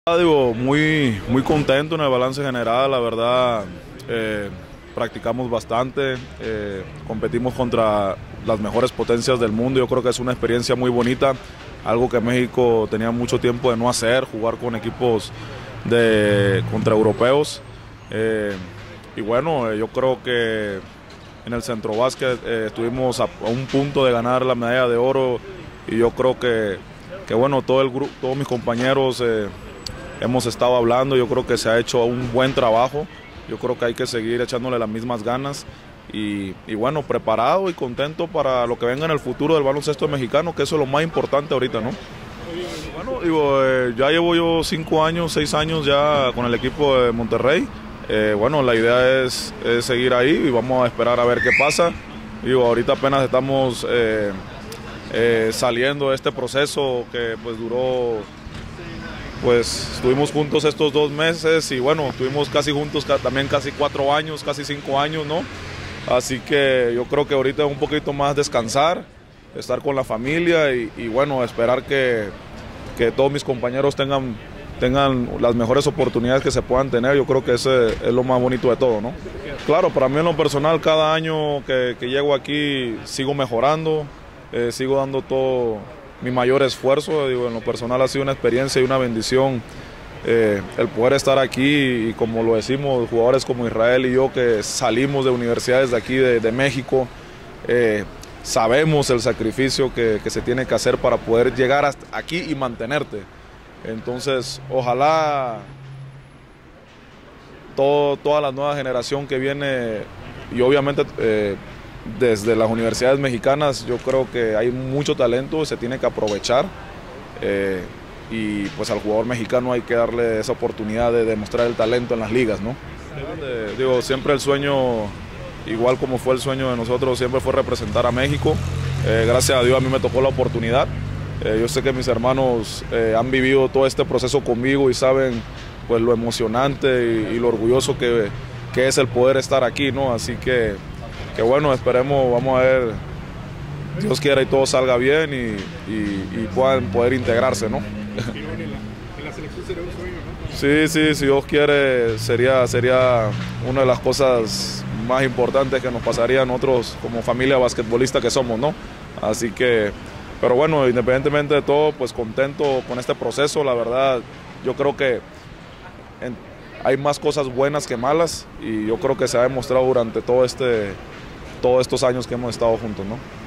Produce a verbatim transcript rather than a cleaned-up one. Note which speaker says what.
Speaker 1: Ah, digo, muy, muy contento en el balance general, la verdad. eh, Practicamos bastante, eh, competimos contra las mejores potencias del mundo. Yo creo que es una experiencia muy bonita, algo que México tenía mucho tiempo de no hacer, jugar con equipos de contra europeos. Eh, y bueno, eh, yo creo que en el Centro Básquet eh, estuvimos a, a un punto de ganar la medalla de oro, y yo creo que, que bueno, todo el grupo, todos mis compañeros eh, hemos estado hablando. Yo creo que se ha hecho un buen trabajo. Yo creo que hay que seguir echándole las mismas ganas y, y bueno, preparado y contento para lo que venga en el futuro del baloncesto mexicano, que eso es lo más importante ahorita, ¿no? Bueno, digo, eh, ya llevo yo cinco años, seis años ya con el equipo de Monterrey. Eh, bueno, la idea es, es seguir ahí y vamos a esperar a ver qué pasa. Digo, ahorita apenas estamos eh, eh, saliendo de este proceso que pues duró... Pues estuvimos juntos estos dos meses y bueno, estuvimos casi juntos también casi cuatro años, casi cinco años, ¿no? Así que yo creo que ahorita es un poquito más descansar, estar con la familia y, y bueno, esperar que, que todos mis compañeros tengan, tengan las mejores oportunidades que se puedan tener. Yo creo que ese es lo más bonito de todo, ¿no? Claro, para mí en lo personal, cada año que, que llego aquí sigo mejorando, eh, sigo dando todo mi mayor esfuerzo. Digo, en lo personal ha sido una experiencia y una bendición eh, el poder estar aquí, y como lo decimos, jugadores como Israel y yo que salimos de universidades de aquí de, de México, eh, sabemos el sacrificio que, que se tiene que hacer para poder llegar hasta aquí y mantenerte. Entonces, ojalá todo, toda la nueva generación que viene, y obviamente eh, desde las universidades mexicanas, yo creo que hay mucho talento y se tiene que aprovechar, eh, y pues al jugador mexicano hay que darle esa oportunidad de demostrar el talento en las ligas, ¿no? Eh, digo, siempre el sueño, igual como fue el sueño de nosotros, siempre fue representar a México. Eh, gracias a Dios a mí me tocó la oportunidad. Eh, yo sé que mis hermanos eh, han vivido todo este proceso conmigo y saben pues lo emocionante y, y lo orgulloso que, que es el poder estar aquí, ¿no? Así que que bueno, esperemos, vamos a ver, Dios quiera y todo salga bien y, y, y puedan poder integrarse, ¿no?
Speaker 2: En la selección sería un sueño, ¿no?
Speaker 1: Sí, sí, si Dios quiere, sería, sería una de las cosas más importantes que nos pasaría a nosotros como familia basquetbolista que somos, ¿no? Así que, pero bueno, independientemente de todo, pues contento con este proceso. La verdad, yo creo que en, hay más cosas buenas que malas, y yo creo que se ha demostrado durante todo este todos estos años que hemos estado juntos, ¿no?